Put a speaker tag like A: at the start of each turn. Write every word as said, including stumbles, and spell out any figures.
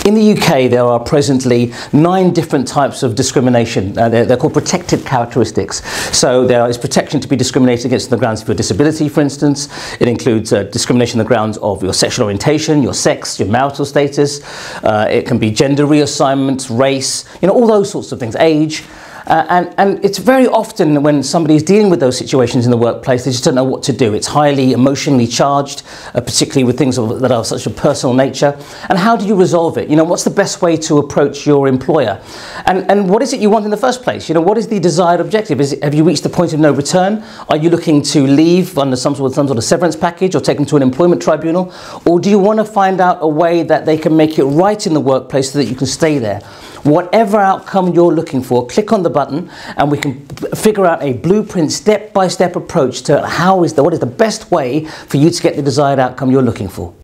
A: In the U K, there are presently nine different types of discrimination. Uh, they're, they're called protected characteristics. So there is protection to be discriminated against on the grounds of your disability, for instance. It includes uh, discrimination on the grounds of your sexual orientation, your sex, your marital status. Uh, it can be gender reassignment, race, you know, all those sorts of things, age. Uh, and, and it's very often when somebody is dealing with those situations in the workplace, they just don't know what to do. It's highly emotionally charged, uh, particularly with things of, that are such a personal nature. And how do you resolve it? You know, what's the best way to approach your employer? And, and what is it you want in the first place? You know, what is the desired objective? Is it, have you reached the point of no return? Are you looking to leave under some sort of, some sort of severance package or take them to an employment tribunal? Or do you want to find out a way that they can make it right in the workplace so that you can stay there? Whatever outcome you're looking for, click on the button and we can figure out a blueprint, step-by-step approach to how is the, what is the best way for you to get the desired outcome you're looking for.